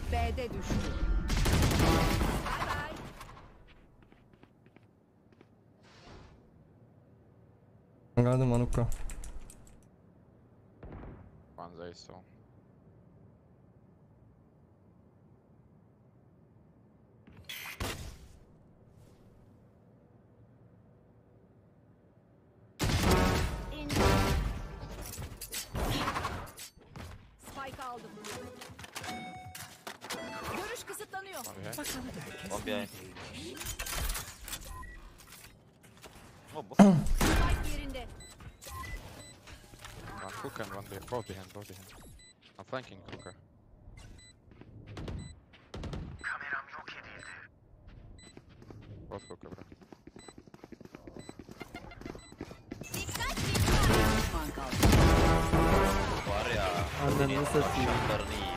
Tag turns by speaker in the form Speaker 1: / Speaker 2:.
Speaker 1: B'de düştü. Bay bay.
Speaker 2: Geldim Manuka.
Speaker 3: One's A still.
Speaker 1: Spike aldım. Görüş kısıtlanıyor.
Speaker 3: Okay.
Speaker 4: One behind. Oh,
Speaker 1: Spike yerinde.
Speaker 3: Hook and one behind. Both behind, both behind. I'm flanking hooker. Both hooker, bro.
Speaker 1: Düşman kaldı.
Speaker 4: var ya.
Speaker 5: Ananı satayım.
Speaker 4: Şunlarını iyi.